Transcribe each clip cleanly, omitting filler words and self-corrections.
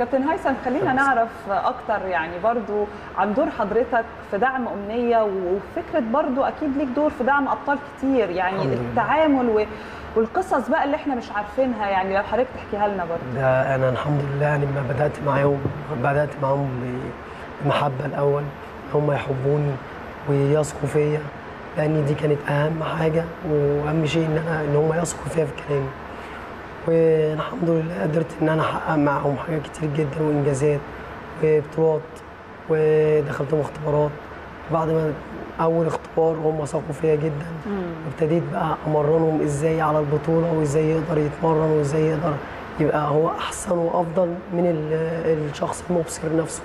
كابتن هيثم خلينا نعرف اكتر يعني برضو عن دور حضرتك في دعم امنيه، وفكره برضو اكيد ليك دور في دعم ابطال كتير، يعني التعامل والقصص بقى اللي احنا مش عارفينها، يعني لو حضرتك تحكيها لنا برضو. ده انا الحمد لله يعني لما بدات معاهم بمحبه الاول، هم يحبوني ويثقوا فيا، لان دي كانت اهم حاجه واهم شيء ان هم يثقوا فيا في كلامي. والحمد لله قدرت ان انا احقق معاهم حاجات كتير جدا وانجازات وبطولات، ودخلتهم اختبارات. بعد ما اول اختبار هم ثقوا فيا جدا، وابتديت بقى امرنهم ازاي على البطوله، وازاي يقدر يتمرن، وازاي يقدر يبقى هو احسن وافضل من الشخص المبصر نفسه.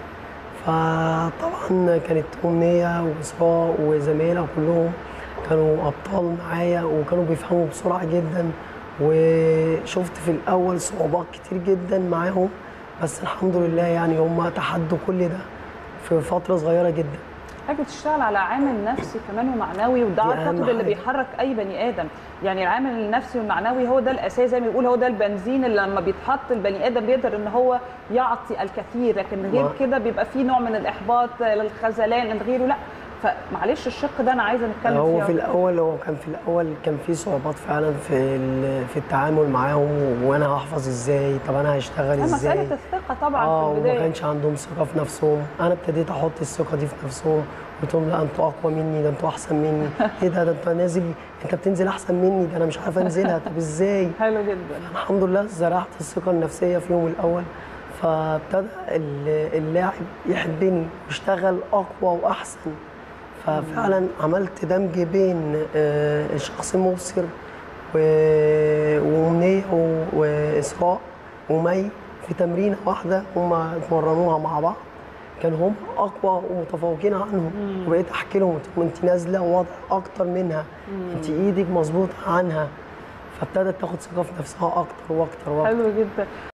فطبعا كانت امنيه واسراء وزميلها كلهم كانوا ابطال معايا، وكانوا بيفهموا بسرعه جدا. وشفت في الاول صعوبات كتير جدا معاهم، بس الحمد لله يعني هم تحدوا كل ده في فتره صغيره جدا. حضرتك بتشتغل على عامل نفسي كمان ومعنوي، وده اعتقد اللي بيحرك اي بني ادم. يعني العامل النفسي والمعنوي هو ده الاساس، زي ما بيقول هو ده البنزين اللي لما بيتحط البني ادم بيقدر ان هو يعطي الكثير، لكن غير كده بيبقى فيه نوع من الاحباط، الخذلان، غيره. لا فمعلش الشق ده انا عايزه نتكلم فيه. هو في الاول كان في صعوبات فعلا في التعامل معاهم، وانا هحفظ ازاي، طب انا هشتغل ازاي. مساله الثقه طبعا في البدايه. وما كانش عندهم ثقه في نفسهم. انا ابتديت احط الثقه دي في نفسهم، قلت لهم لا انتوا اقوى مني، ده انتوا احسن مني. ايه ده انت نازل، انت بتنزل احسن مني، ده انا مش عارفه انزلها، طب ازاي. حلو جدا. الحمد لله زرعت الثقه النفسيه فيهم الاول، فابتدى اللاعب يحبني ويشتغل اقوى واحسن. ففعلا عملت دمج بين الشخص المبصر وأمنية وإسراء ومي في تمرينة واحدة، هم اتمرنوها مع بعض، كانوا هم أقوى ومتفوقين عنهم. وبقيت أحكي لهم أنت نازلة وضع أكتر منها، أنت إيدك مظبوطة عنها. فابتدت تاخد ثقة في نفسها أكتر وأكتر وأكتر. حلو جدا.